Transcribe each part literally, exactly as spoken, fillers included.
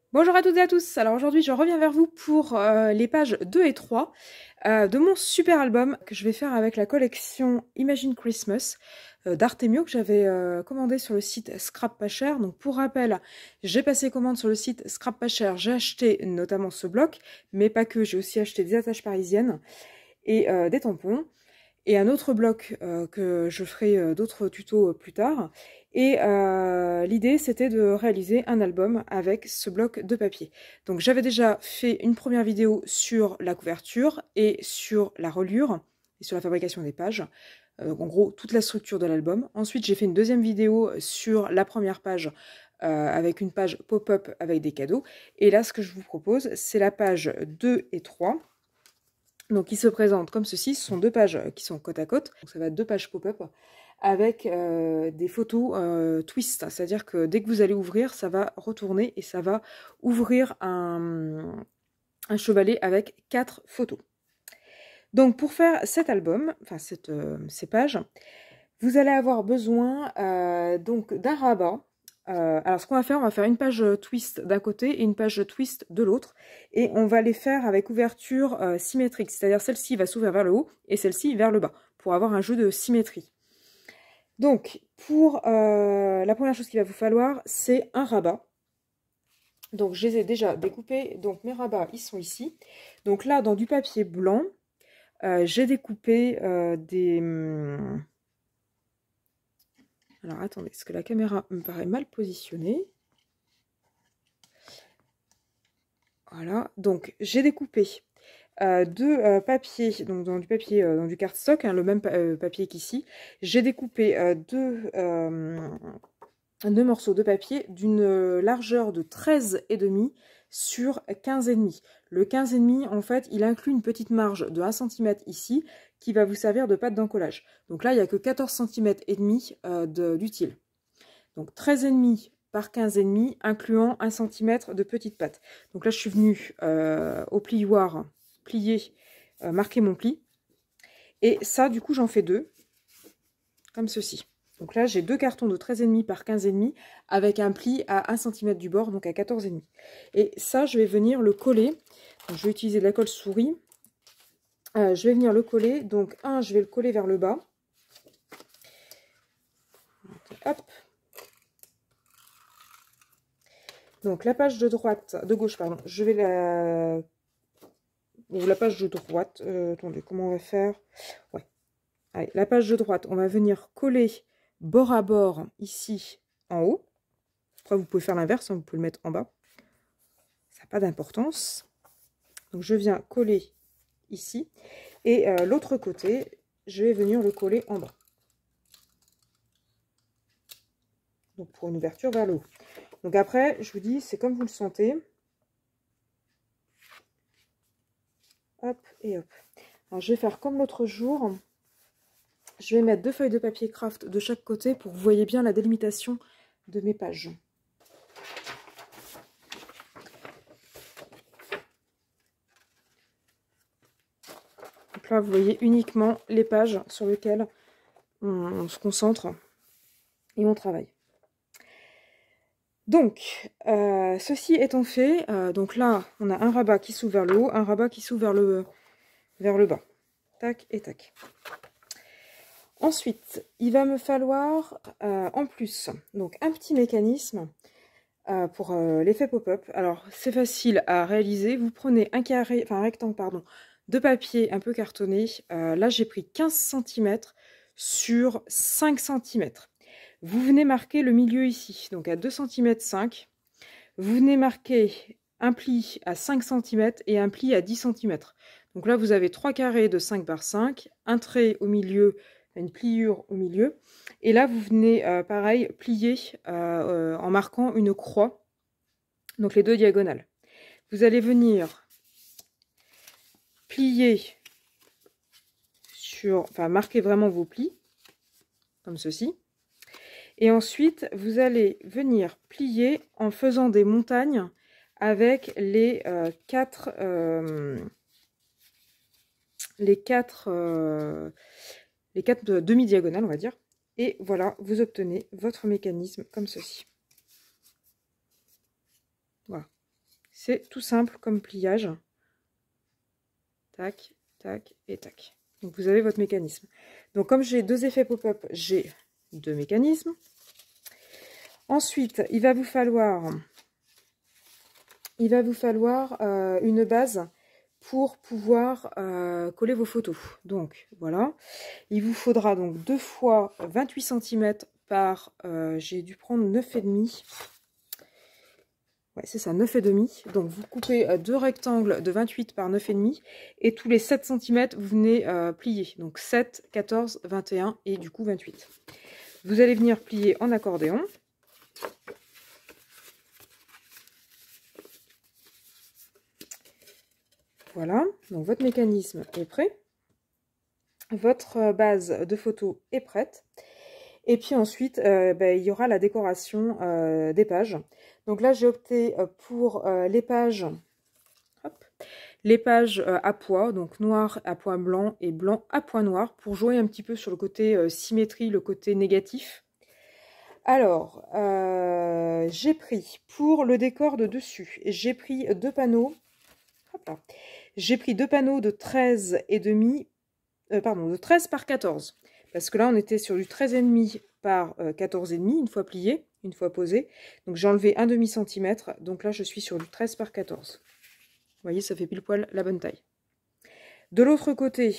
Bonjour à toutes et à tous, alors aujourd'hui je reviens vers vous pour euh, les pages deux et trois euh, de mon super album que je vais faire avec la collection Imagine Christmas euh, d'Artemio que j'avais euh, commandé sur le site Scrap Pas Cher. Donc pour rappel, j'ai passé commande sur le site Scrap Pas Cher, j'ai acheté notamment ce bloc, mais pas que, j'ai aussi acheté des attaches parisiennes et euh, des tampons. Et un autre bloc euh, que je ferai euh, d'autres tutos euh, plus tard. Et euh, l'idée, c'était de réaliser un album avec ce bloc de papier. Donc j'avais déjà fait une première vidéo sur la couverture et sur la reliure et sur la fabrication des pages. Euh, en gros, toute la structure de l'album. Ensuite, j'ai fait une deuxième vidéo sur la première page euh, avec une page pop-up avec des cadeaux. Et là, ce que je vous propose, c'est la page deux et trois. Donc, il se présente comme ceci. Ce sont deux pages qui sont côte à côte. Donc, ça va être deux pages pop-up avec euh, des photos euh, twist. C'est-à-dire que dès que vous allez ouvrir, ça va retourner et ça va ouvrir un, un chevalet avec quatre photos. Donc, pour faire cet album, enfin cette, euh, ces pages, vous allez avoir besoin euh, donc d'un rabat. Euh, alors ce qu'on va faire, on va faire une page twist d'un côté et une page twist de l'autre. Et on va les faire avec ouverture euh, symétrique. C'est-à-dire celle-ci va s'ouvrir vers le haut et celle-ci vers le bas. Pour avoir un jeu de symétrie. Donc pour euh, la première chose qu'il va vous falloir, c'est un rabat. Donc je les ai déjà découpés. Donc mes rabats, ils sont ici. Donc là, dans du papier blanc, euh, j'ai découpé euh, des... Hum, alors attendez, parce que la caméra me paraît mal positionnée. Voilà, donc j'ai découpé euh, deux euh, papiers, donc dans du papier, euh, dans du cardstock, hein, le même pa euh, papier qu'ici. J'ai découpé euh, deux, euh, deux morceaux de papier d'une largeur de treize virgule cinq sur quinze virgule cinq. Le quinze virgule cinq, en fait, il inclut une petite marge de un centimètre ici qui va vous servir de pâte d'encollage. Donc là, il n'y a que quatorze centimètres et demi euh, d'utile. Donc treize virgule cinq par quinze virgule cinq, incluant un centimètre de petite pâte. Donc là, je suis venue euh, au plioir plier, euh, marquer mon pli. Et ça, du coup, j'en fais deux, comme ceci. Donc là, j'ai deux cartons de treize virgule cinq par quinze virgule cinq avec un pli à un centimètre du bord, donc à quatorze virgule cinq. Et ça, je vais venir le coller. Donc, je vais utiliser de la colle souris. Euh, je vais venir le coller. Donc, un, je vais le coller vers le bas. Hop. Donc, la page de droite, de gauche, pardon, je vais la... Ou la page de droite. Euh, attendez, comment on va faire? Ouais. Allez, la page de droite, on va venir coller bord à bord ici en haut. Après, vous pouvez faire l'inverse, hein, vous pouvez le mettre en bas. Ça n'a pas d'importance. Donc, je viens coller ici. Et euh, l'autre côté, je vais venir le coller en bas. Donc, pour une ouverture vers le haut. Donc, après, je vous dis, c'est comme vous le sentez. Hop et hop. Alors, je vais faire comme l'autre jour. Je vais mettre deux feuilles de papier craft de chaque côté pour que vous voyez bien la délimitation de mes pages. Donc là, vous voyez uniquement les pages sur lesquelles on, on se concentre et on travaille. Donc, euh, ceci étant fait, euh, donc là, on a un rabat qui s'ouvre vers le haut, un rabat qui s'ouvre vers le, vers le bas. Tac et tac. Ensuite, il va me falloir, euh, en plus, donc un petit mécanisme euh, pour euh, l'effet pop-up. Alors, c'est facile à réaliser. Vous prenez un carré, enfin un rectangle, pardon, de papier un peu cartonné. Euh, là, j'ai pris quinze centimètres sur cinq centimètres. Vous venez marquer le milieu ici, donc à deux virgule cinq centimètres. Vous venez marquer un pli à cinq centimètres et un pli à dix centimètres. Donc là, vous avez trois carrés de cinq par cinq, un trait au milieu, une pliure au milieu. Et là, vous venez, euh, pareil, plier euh, euh, en marquant une croix, donc les deux diagonales. Vous allez venir plier sur, enfin, marquer vraiment vos plis, comme ceci. Et ensuite, vous allez venir plier en faisant des montagnes avec les euh, quatre, euh, les quatre, euh, les quatre demi-diagonales, on va dire. Et voilà, vous obtenez votre mécanisme comme ceci. Voilà. C'est tout simple comme pliage. Tac, tac et tac. Donc vous avez votre mécanisme. Donc comme j'ai deux effets pop-up, j'ai deux mécanismes. Ensuite, il va vous falloir, il va vous falloir euh, une base pour pouvoir euh, coller vos photos. Donc voilà, il vous faudra donc deux fois vingt-huit centimètres par, euh, j'ai dû prendre neuf virgule cinq. Ouais, c'est ça, neuf virgule cinq. Donc vous coupez euh, deux rectangles de vingt-huit par neuf virgule cinq et tous les sept centimètres, vous venez euh, plier. Donc sept, quatorze, vingt et un et du coup vingt-huit. Vous allez venir plier en accordéon. Voilà, donc votre mécanisme est prêt. Votre base de photo est prête. Et puis ensuite, euh, ben, il y aura la décoration euh, des pages. Donc là, j'ai opté pour euh, les pages, hop, les pages euh, à pois, donc noir à pois blanc et blanc à pois noir, pour jouer un petit peu sur le côté euh, symétrie, le côté négatif. Alors, euh, j'ai pris pour le décor de dessus, j'ai pris deux panneaux. J'ai pris deux panneaux de treize et demi, euh, pardon, de treize par quatorze. Parce que là, on était sur du treize virgule cinq par euh, quatorze virgule cinq, une fois plié, une fois posé. Donc j'ai enlevé un demi centimètre. Donc là, je suis sur du treize par quatorze. Vous voyez, ça fait pile poil la bonne taille. De l'autre côté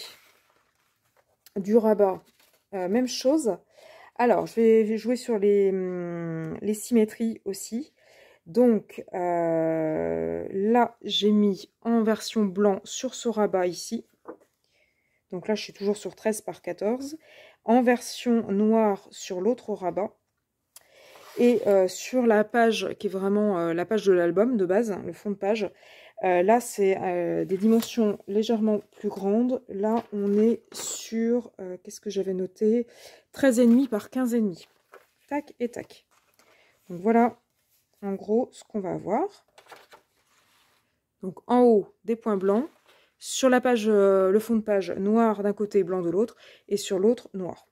du rabat, euh, même chose. Alors, je vais jouer sur les, hum, les symétries aussi. Donc euh, là, j'ai mis en version blanc sur ce rabat ici. Donc là, je suis toujours sur treize par quatorze. En version noire sur l'autre rabat. Et euh, sur la page qui est vraiment euh, la page de l'album de base, hein, le fond de page, euh, là, c'est euh, des dimensions légèrement plus grandes. Là, on est sur, euh, qu'est-ce que j'avais noté, treize virgule cinq par quinze virgule cinq. Tac et tac. Donc voilà, en gros, ce qu'on va avoir. Donc en haut, des points blancs. Sur la page, euh, le fond de page noir d'un côté, blanc de l'autre, et sur l'autre, noir.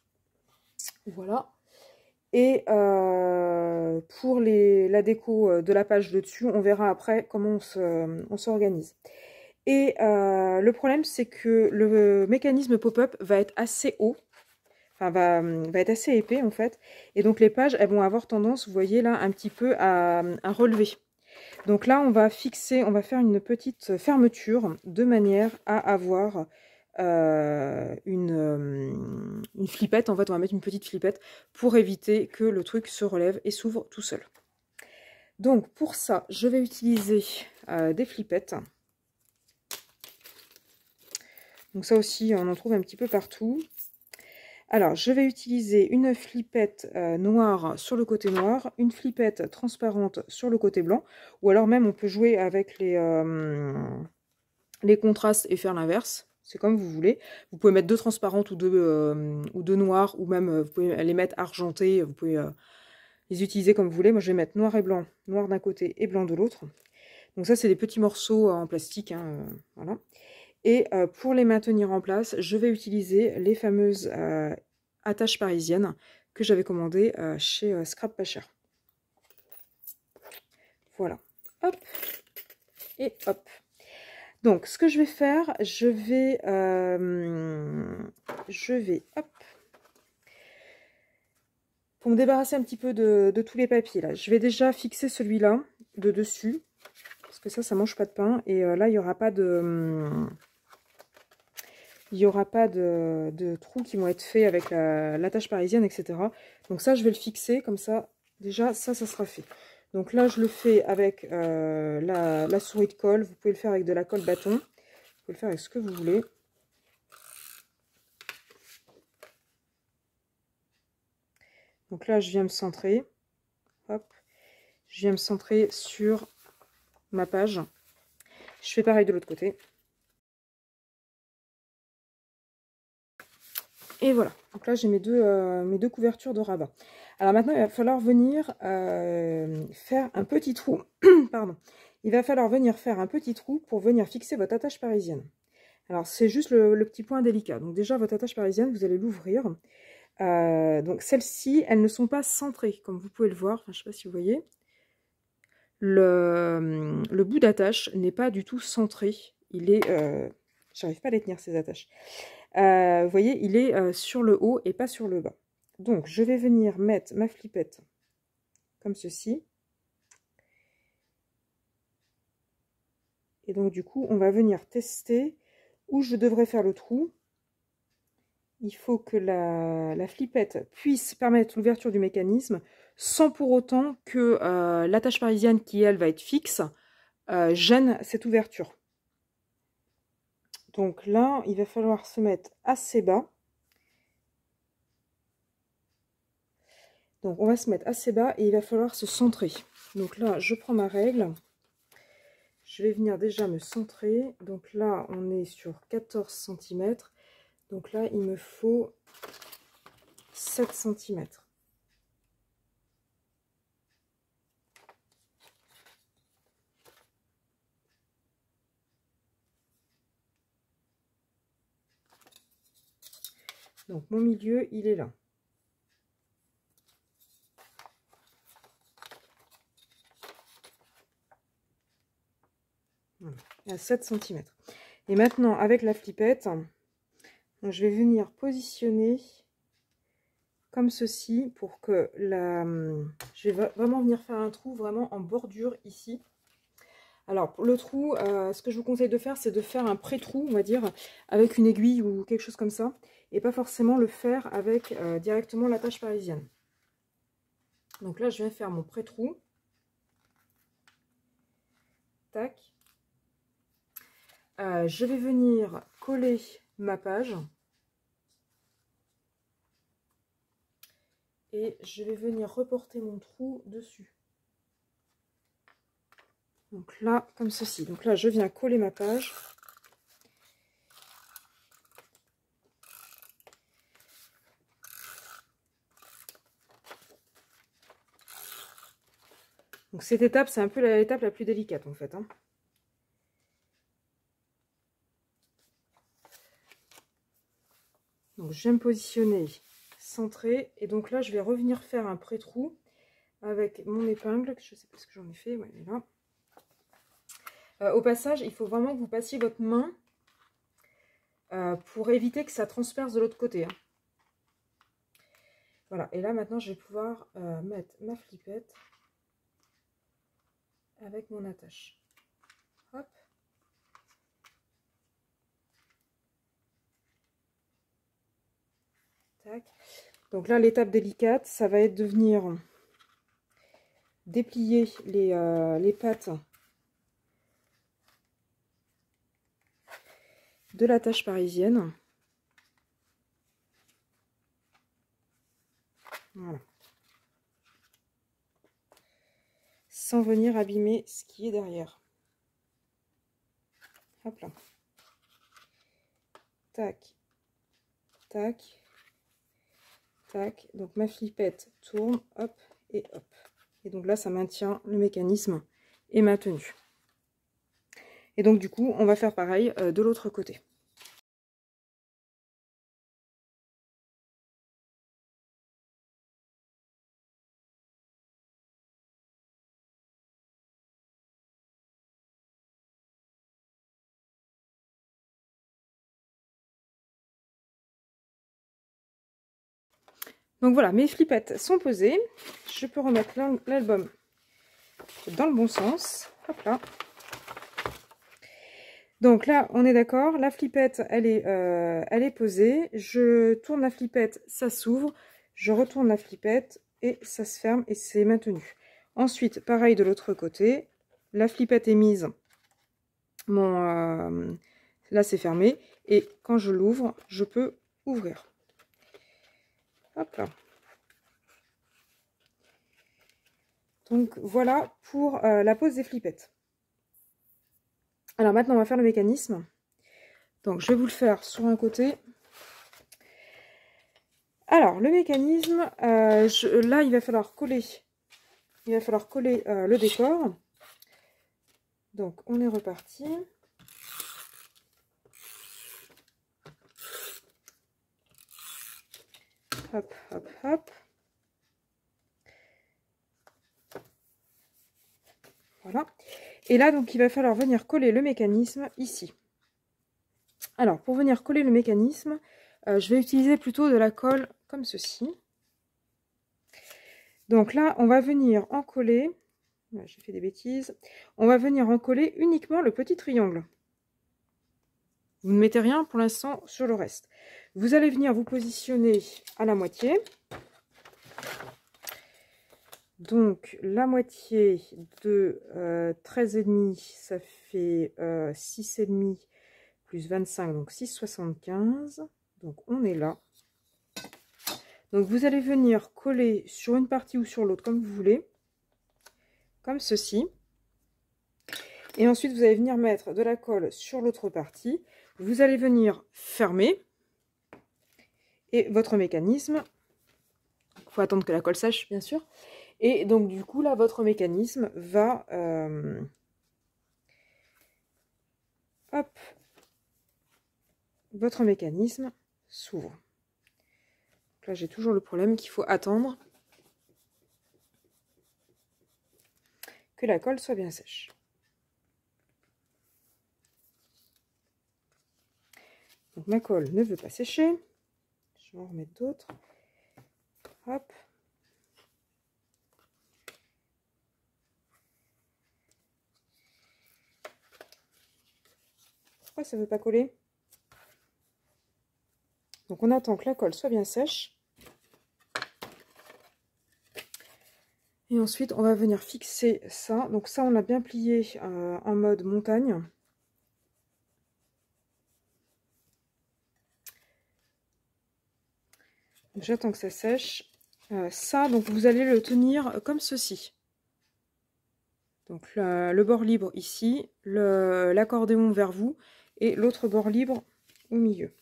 Voilà. Et euh, pour les, la déco de la page de dessus, on verra après comment on s'organise. Et euh, le problème, c'est que le mécanisme pop-up va être assez haut, enfin va, va être assez épais en fait. Et donc les pages, elles vont avoir tendance, vous voyez là, un petit peu à, à relever. Donc là, on va fixer, on va faire une petite fermeture de manière à avoir euh, une, euh, une flippette. En fait, on va mettre une petite flippette pour éviter que le truc se relève et s'ouvre tout seul. Donc pour ça, je vais utiliser euh, des flippettes. Donc ça aussi, on en trouve un petit peu partout. Alors, je vais utiliser une flippette euh, noire sur le côté noir, une flippette transparente sur le côté blanc, ou alors même on peut jouer avec les, euh, les contrastes et faire l'inverse. C'est comme vous voulez. Vous pouvez mettre deux transparentes ou deux, euh, ou deux noires, ou même euh, vous pouvez les mettre argentées, vous pouvez euh, les utiliser comme vous voulez. Moi, je vais mettre noir et blanc, noir d'un côté et blanc de l'autre. Donc ça, c'est des petits morceaux en plastique, hein, euh, voilà. Et euh, pour les maintenir en place, je vais utiliser les fameuses euh, attaches parisiennes que j'avais commandées euh, chez euh, Scrap Pas Cher. Voilà. Hop. Et hop. Donc, ce que je vais faire, je vais... Euh, je vais... Hop. Pour me débarrasser un petit peu de, de tous les papiers, là, je vais déjà fixer celui-là de dessus. Parce que ça, ça mange pas de pain. Et euh, là, il n'y aura pas de... Hum, il n'y aura pas de, de trous qui vont être faits avec l'attache la, parisienne, et cetera. Donc ça, je vais le fixer, comme ça, déjà, ça, ça sera fait. Donc là, je le fais avec euh, la, la souris de colle. Vous pouvez le faire avec de la colle bâton. Vous pouvez le faire avec ce que vous voulez. Donc là, je viens me centrer. Hop. Je viens me centrer sur ma page. Je fais pareil de l'autre côté. Et voilà, donc là j'ai mes deux, euh, mes deux couvertures de rabat. Alors maintenant il va falloir venir euh, faire un petit trou. Pardon. Il va falloir venir faire un petit trou pour venir fixer votre attache parisienne. Alors c'est juste le, le petit point délicat. Donc déjà votre attache parisienne, vous allez l'ouvrir. Euh, donc celles-ci, elles ne sont pas centrées, comme vous pouvez le voir. Enfin, je ne sais pas si vous voyez. le, le bout d'attache n'est pas du tout centré. Il est... Euh, j'arrive pas à les tenir, ces attaches. Euh, vous voyez, il est euh, sur le haut et pas sur le bas. Donc, je vais venir mettre ma flippette comme ceci. Et donc, du coup, on va venir tester où je devrais faire le trou. Il faut que la, la flippette puisse permettre l'ouverture du mécanisme sans pour autant que euh, l'attache parisienne, qui elle va être fixe, euh, gêne cette ouverture. Donc là, il va falloir se mettre assez bas. Donc on va se mettre assez bas et il va falloir se centrer. Donc là, je prends ma règle. Je vais venir déjà me centrer. Donc là, on est sur quatorze centimètres. Donc là, il me faut sept centimètres. Donc mon milieu, il est là. Voilà, à sept centimètres. Et maintenant, avec la flippette, je vais venir positionner comme ceci pour que la... Je vais vraiment venir faire un trou vraiment en bordure ici. Alors, pour le trou, euh, ce que je vous conseille de faire, c'est de faire un pré-trou, on va dire, avec une aiguille ou quelque chose comme ça, et pas forcément le faire avec euh, directement l'attache parisienne. Donc là, je vais faire mon pré-trou. Tac. Euh, je vais venir coller ma page. Et je vais venir reporter mon trou dessus. Donc là, comme ceci. Donc là, je viens coller ma page. Donc cette étape, c'est un peu l'étape la plus délicate en fait. Hein. Donc je vais me positionner centré. Et donc là, je vais revenir faire un pré-trou avec mon épingle. Je ne sais pas ce que j'en ai fait. Ouais, elle est là. Euh, au passage, il faut vraiment que vous passiez votre main euh, pour éviter que ça transperce de l'autre côté. Hein. Voilà. Et là, maintenant, je vais pouvoir euh, mettre ma flippette avec mon attache. Hop. Tac. Donc là, l'étape délicate, ça va être de venir déplier les, euh, les pattes de l'attache parisienne. Voilà. Sans venir abîmer ce qui est derrière. Hop là. Tac. Tac. Tac. Donc ma flippette tourne. Hop et hop. Et donc là, ça maintient le mécanisme est maintenu. Et donc du coup, on va faire pareil euh, de l'autre côté. Donc voilà, mes flippettes sont posées. Je peux remettre l'album dans le bon sens. Hop là. Donc là, on est d'accord, la flippette, elle est, euh, elle est posée. Je tourne la flippette, ça s'ouvre. Je retourne la flippette et ça se ferme et c'est maintenu. Ensuite, pareil de l'autre côté. La flippette est mise. Mon, euh, là, c'est fermé. Et quand je l'ouvre, je peux ouvrir. Hop là. Donc voilà pour euh, la pose des flippettes. Alors maintenant, on va faire le mécanisme. Donc je vais vous le faire sur un côté. Alors le mécanisme, euh, je, là il va falloir coller, il va falloir coller euh, le décor. Donc on est reparti. Hop, hop, hop. Voilà. Et là, donc, il va falloir venir coller le mécanisme ici. Alors, pour venir coller le mécanisme, euh, je vais utiliser plutôt de la colle comme ceci. Donc là, on va venir en coller, j'ai fait des bêtises, on va venir en coller uniquement le petit triangle. Vous ne mettez rien pour l'instant sur le reste. Vous allez venir vous positionner à la moitié. Donc la moitié de euh, treize virgule cinq, ça fait euh, six virgule cinq plus vingt-cinq, donc six virgule soixante-quinze. Donc on est là. Donc vous allez venir coller sur une partie ou sur l'autre comme vous voulez, comme ceci. Et ensuite vous allez venir mettre de la colle sur l'autre partie. Vous allez venir fermer. Et votre mécanisme, il faut attendre que la colle sèche bien sûr. Et donc du coup là votre mécanisme va... Euh, hop, votre mécanisme s'ouvre. Là, j'ai toujours le problème qu'il faut attendre que la colle soit bien sèche. Donc, ma colle ne veut pas sécher. Je vais en remettre d'autres. Hop. Pourquoi ça ne veut pas coller? Donc, on attend que la colle soit bien sèche. Et ensuite, on va venir fixer ça. Donc ça, on l'a bien plié euh, en mode montagne. J'attends que ça sèche. Euh, ça, donc vous allez le tenir comme ceci. Donc le, le bord libre ici, l'accordéon vers vous et l'autre bord libre au milieu.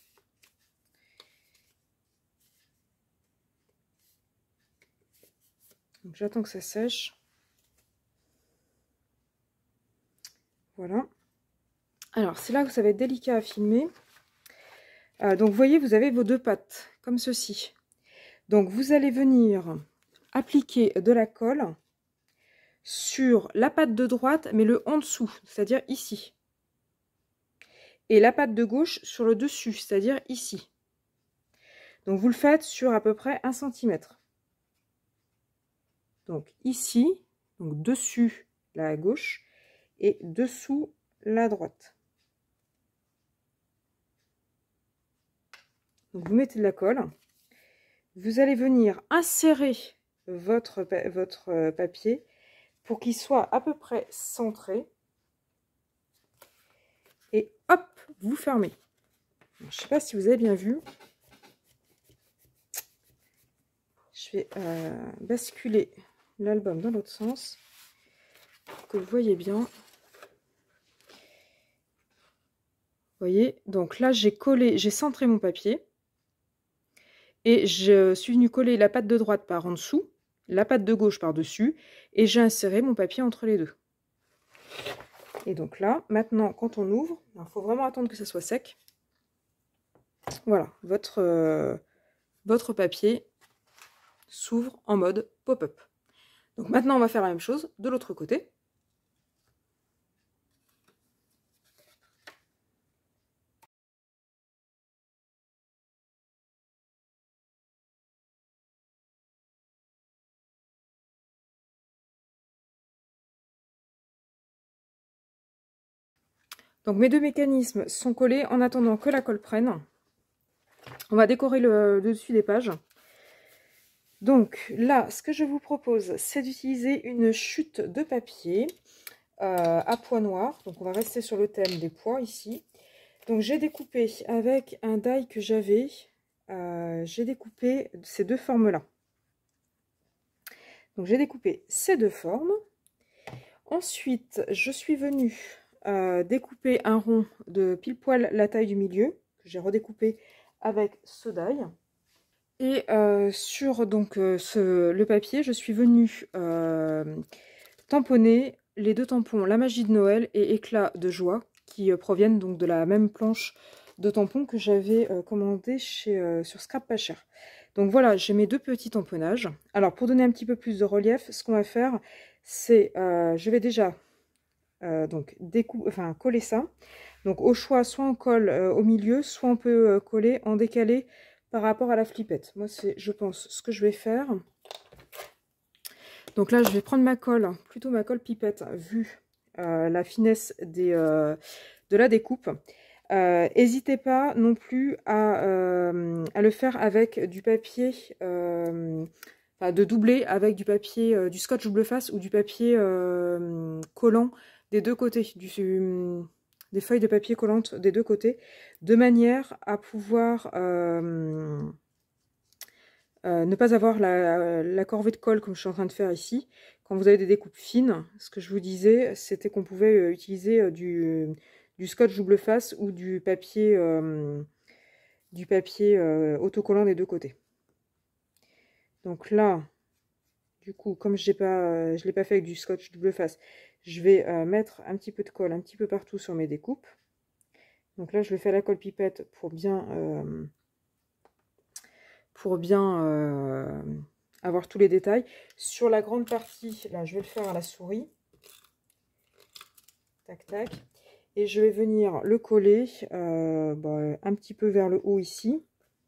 Donc j'attends que ça sèche. Voilà. Alors c'est là que ça va être délicat à filmer. Euh, donc vous voyez, vous avez vos deux pattes comme ceci. Donc vous allez venir appliquer de la colle sur la patte de droite, mais le en dessous, c'est-à-dire ici. Et la patte de gauche sur le dessus, c'est-à-dire ici. Donc vous le faites sur à peu près un centimètre. Donc ici, donc dessus la gauche et dessous la droite. Donc vous mettez de la colle. Vous allez venir insérer votre, votre papier pour qu'il soit à peu près centré. Et hop, vous fermez. Je ne sais pas si vous avez bien vu. Je vais euh, basculer l'album dans l'autre sens pour que vous voyez bien. Vous voyez, donc là j'ai collé, j'ai centré mon papier et je suis venue coller la patte de droite par en dessous, la patte de gauche par dessus et j'ai inséré mon papier entre les deux. Et donc là, maintenant quand on ouvre, il faut vraiment attendre que ça soit sec. Voilà, votre, euh, votre papier s'ouvre en mode pop-up. Donc maintenant, on va faire la même chose de l'autre côté. Donc mes deux mécanismes sont collés en attendant que la colle prenne. On va décorer le, le dessus des pages. Donc là, ce que je vous propose, c'est d'utiliser une chute de papier euh, à pois noir. Donc on va rester sur le thème des pois ici. Donc j'ai découpé avec un die que j'avais, euh, j'ai découpé ces deux formes-là. Donc j'ai découpé ces deux formes. Ensuite, je suis venue euh, découper un rond de pile poil la taille du milieu, que j'ai redécoupé avec ce die. Et euh, sur donc, euh, ce, le papier, je suis venue euh, tamponner les deux tampons La Magie de Noël et Éclat de Joie, qui euh, proviennent donc de la même planche de tampons que j'avais euh, commandé chez, euh, sur Scrap Pas Cher. Donc voilà, j'ai mes deux petits tamponnages. Alors pour donner un petit peu plus de relief, ce qu'on va faire, c'est, euh, je vais déjà euh, donc découpe, enfin coller ça. Donc au choix, soit on colle euh, au milieu, soit on peut euh, coller en décalé par rapport à la flippette. Moi, c'est, je pense, ce que je vais faire. Donc là, je vais prendre ma colle, plutôt ma colle pipette, vu euh, la finesse des, euh, de la découpe. N'hésitez euh, pas non plus à, euh, à le faire avec du papier, euh, enfin de doubler avec du papier, euh, du scotch double face ou du papier euh, collant des deux côtés, du, des feuilles de papier collantes des deux côtés, de manière à pouvoir euh, euh, ne pas avoir la, la corvée de colle comme je suis en train de faire ici. Quand vous avez des découpes fines, ce que je vous disais, c'était qu'on pouvait utiliser du, du scotch double face ou du papier, euh, du papier euh, autocollant des deux côtés. Donc là, du coup, comme je ne l'ai pas fait avec du scotch double face, je vais euh, mettre un petit peu de colle un petit peu partout sur mes découpes. Donc là, je le fais à la colle pipette pour bien, euh, pour bien euh, avoir tous les détails. Sur la grande partie, là, je vais le faire à la souris. Tac, tac. Et je vais venir le coller euh, bah, un petit peu vers le haut ici.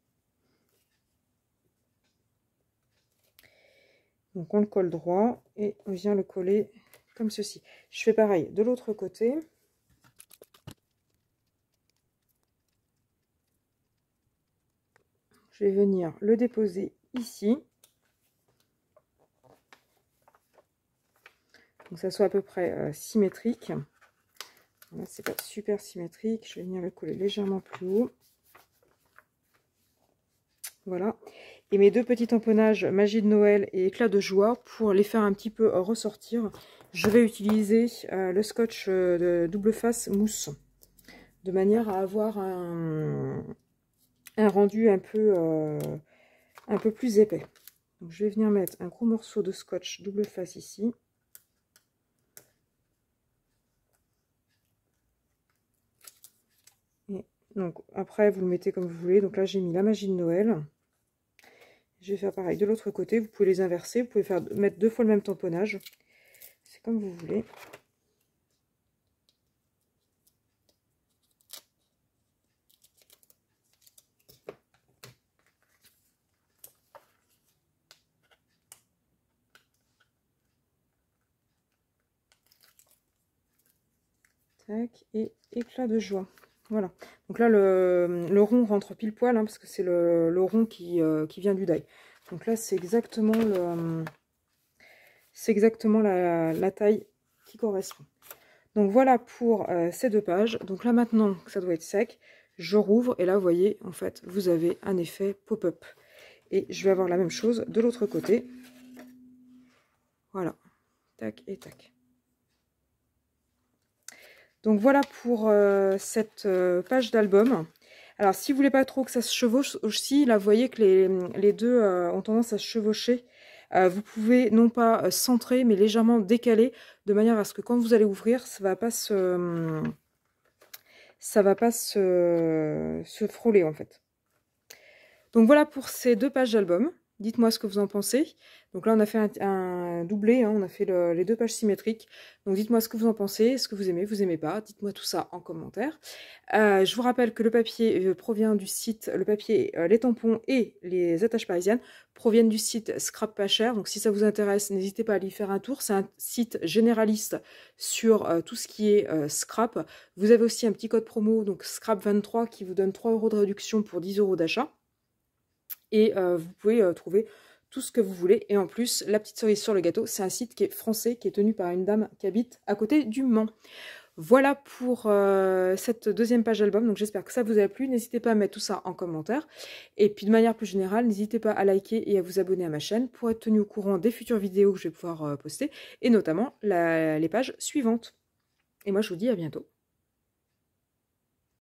Donc on le colle droit et on vient le coller comme ceci. Je fais pareil de l'autre côté. Je vais venir le déposer ici. Donc ça soit à peu près euh, symétrique. Là c'est pas super symétrique. Je vais venir le coller légèrement plus haut. Voilà. Et mes deux petits tamponnages magie de Noël et éclat de joie, pour les faire un petit peu ressortir, je vais utiliser euh, le scotch euh, de double face mousse, de manière à avoir un, un rendu un peu, euh, un peu plus épais. Donc, je vais venir mettre un gros morceau de scotch double face ici. Et donc après vous le mettez comme vous voulez. Donc là j'ai mis la magie de Noël. Je vais faire pareil de l'autre côté. Vous pouvez les inverser. Vous pouvez faire mettre deux fois le même tamponnage. C'est comme vous voulez. Tac, et éclat de joie. Voilà. Donc là, le, le rond rentre pile poil, hein, parce que c'est le, le rond qui, euh, qui vient du die. Donc là, c'est exactement, le, c'est exactement la, la taille qui correspond. Donc voilà pour euh, ces deux pages. Donc là, maintenant que ça doit être sec, je rouvre. Et là, vous voyez, en fait, vous avez un effet pop-up. Et je vais avoir la même chose de l'autre côté. Voilà. Tac et tac. Donc voilà pour euh, cette euh, page d'album. Alors si vous voulez pas trop que ça se chevauche aussi, là vous voyez que les, les deux euh, ont tendance à se chevaucher. Euh, vous pouvez non pas euh, centrer mais légèrement décaler, de manière à ce que quand vous allez ouvrir, ça va pas se, ça va pas se, se frôler en fait. Donc voilà pour ces deux pages d'album. Dites-moi ce que vous en pensez. Donc là, on a fait un, un doublé, hein, on a fait le, les deux pages symétriques. Donc dites-moi ce que vous en pensez, ce que vous aimez, vous aimez pas. Dites-moi tout ça en commentaire. Euh, je vous rappelle que le papier euh, provient du site, le papier, euh, les tampons et les attaches parisiennes proviennent du site Scrap Pas Cher. Donc si ça vous intéresse, n'hésitez pas à aller faire un tour. C'est un site généraliste sur euh, tout ce qui est euh, scrap. Vous avez aussi un petit code promo, donc scrap vingt-trois, qui vous donne trois euros de réduction pour dix euros d'achat. Et euh, vous pouvez euh, trouver tout ce que vous voulez. Et en plus, la petite cerise sur le gâteau, c'est un site qui est français, qui est tenu par une dame qui habite à côté du Mans. Voilà pour euh, cette deuxième page d'album. Donc j'espère que ça vous a plu. N'hésitez pas à mettre tout ça en commentaire. Et puis de manière plus générale, n'hésitez pas à liker et à vous abonner à ma chaîne pour être tenu au courant des futures vidéos que je vais pouvoir euh, poster. Et notamment la, les pages suivantes. Et moi, je vous dis à bientôt.